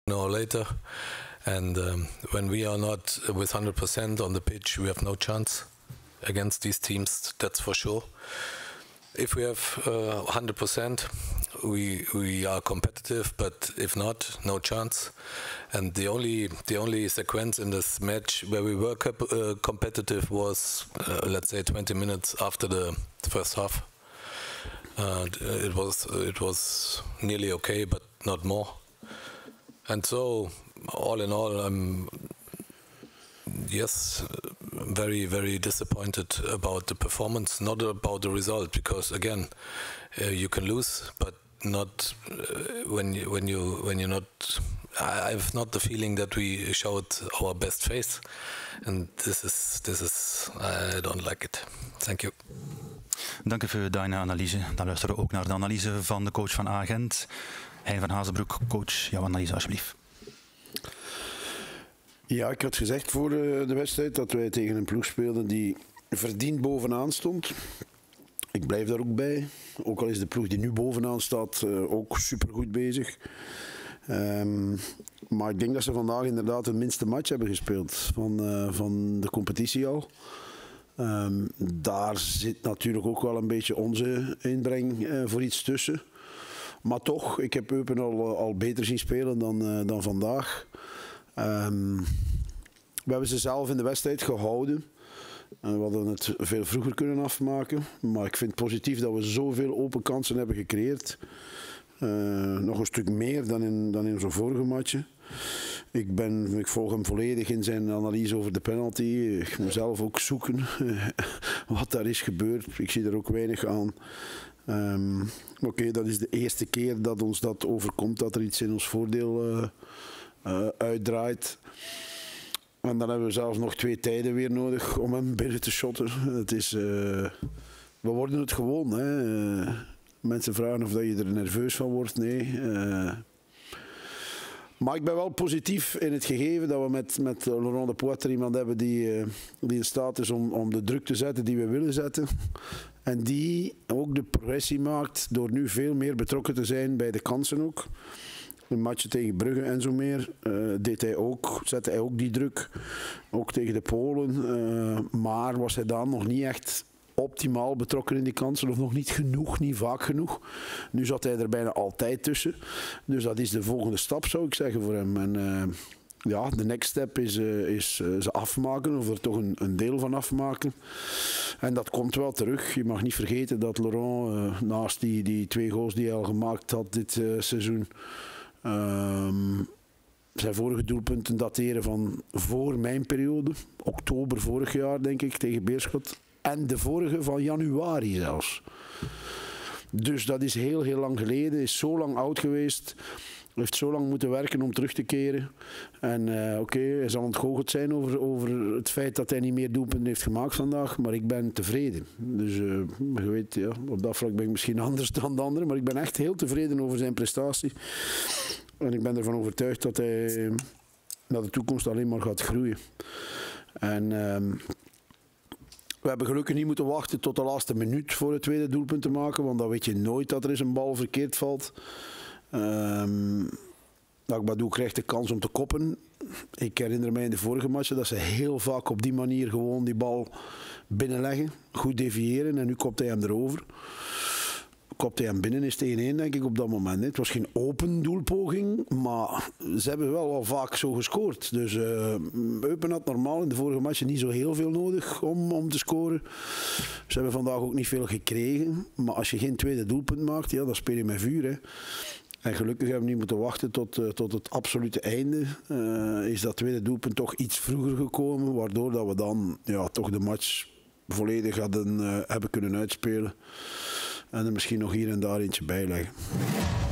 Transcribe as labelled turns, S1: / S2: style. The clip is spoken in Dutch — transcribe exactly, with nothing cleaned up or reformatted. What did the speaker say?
S1: Or later, and um, when we are not with one hundred percent on the pitch, we have no chance against these teams, that's for sure. If we have uh, one hundred percent, we we are competitive, but if not, no chance. And the only the only sequence in this match where we were uh, competitive was, uh, let's say, twenty minutes after the first half. Uh, it was it was nearly okay, but not more. And so, all in all, I'm yes, very very disappointed about the performance, not about the result, because again, uh, you can lose, but not uh, when you when you when you're not. I have not the feeling that we showed our best face, and this is this is I don't like it. Thank you.
S2: Dank u voor deine analyse. Dan luisteren we ook naar de analyse van de coach van Agent, Hein van Hazenbroek. Coach, jouw analyse alsjeblieft.
S3: Ja, ik had gezegd voor de wedstrijd dat wij tegen een ploeg speelden die verdiend bovenaan stond. Ik blijf daar ook bij. Ook al is de ploeg die nu bovenaan staat uh, ook supergoed bezig. Um, maar ik denk dat ze vandaag inderdaad de minste match hebben gespeeld van, uh, van de competitie al. Um, daar zit natuurlijk ook wel een beetje onze inbreng uh, voor iets tussen. Maar toch, ik heb Eupen al, al beter zien spelen dan, uh, dan vandaag. Um, we hebben ze zelf in de wedstrijd gehouden. Uh, we hadden het veel vroeger kunnen afmaken. Maar ik vind het positief dat we zoveel open kansen hebben gecreëerd. Uh, nog een stuk meer dan in, dan in zo'n vorige matchen. Ik, ben, ik volg hem volledig in zijn analyse over de penalty. Ik moet zelf ook zoeken wat daar is gebeurd. Ik zie er ook weinig aan. Um, Oké, okay, dat is de eerste keer dat ons dat overkomt, dat er iets in ons voordeel uh, uh, uitdraait. En dan hebben we zelfs nog twee tijden weer nodig om hem binnen te shotten. Het is, uh, we worden het gewoon. Hè. Uh, mensen vragen of dat je er nerveus van wordt. Nee. Uh, Maar ik ben wel positief in het gegeven dat we met, met Laurent de Poitre iemand hebben die, uh, die in staat is om, om de druk te zetten die we willen zetten. En die ook de progressie maakt door nu veel meer betrokken te zijn bij de kansen ook. Een match tegen Brugge en zo meer uh, deed hij ook, zette hij ook die druk. Ook tegen de Polen. Uh, maar was hij dan nog niet echt optimaal betrokken in die kansen, of nog niet genoeg, niet vaak genoeg. Nu zat hij er bijna altijd tussen. Dus dat is de volgende stap, zou ik zeggen, voor hem. En uh, ja, de next step is, uh, is uh, ze afmaken, of er toch een, een deel van afmaken. En dat komt wel terug. Je mag niet vergeten dat Laurent, uh, naast die, die twee goals die hij al gemaakt had dit uh, seizoen, uh, zijn vorige doelpunten dateren van voor mijn periode, oktober vorig jaar, denk ik, tegen Beerschot. En de vorige van januari zelfs. Dus dat is heel, heel lang geleden. Is zo lang oud geweest. Heeft zo lang moeten werken om terug te keren. En uh, oké, okay, hij zal ontgoocheld zijn over, over het feit dat hij niet meer doelpunten heeft gemaakt vandaag. Maar ik ben tevreden. Dus uh, je weet, ja, op dat vlak ben ik misschien anders dan de anderen. Maar ik ben echt heel tevreden over zijn prestatie. En ik ben ervan overtuigd dat hij naar de toekomst alleen maar gaat groeien. En Uh, We hebben gelukkig niet moeten wachten tot de laatste minuut voor het tweede doelpunt te maken, want dan weet je nooit dat er eens een bal verkeerd valt. Um, Agbadou krijgt de kans om te koppen. Ik herinner mij in de vorige matchen dat ze heel vaak op die manier gewoon die bal binnenleggen, goed deviëren en nu kopt hij hem erover. Kopt hij hem binnen, is het één-één denk ik op dat moment. Het was geen open doelpoging, maar ze hebben wel al vaak zo gescoord. Dus uh, Eupen had normaal in de vorige matchen niet zo heel veel nodig om, om te scoren. Ze hebben vandaag ook niet veel gekregen. Maar als je geen tweede doelpunt maakt, ja, dan speel je met vuur. Hè. En gelukkig hebben we niet moeten wachten tot, uh, tot het absolute einde. Uh, is dat tweede doelpunt toch iets vroeger gekomen, waardoor dat we dan ja, toch de match volledig hadden, uh, hebben kunnen uitspelen. En er misschien nog hier en daar eentje bij leggen.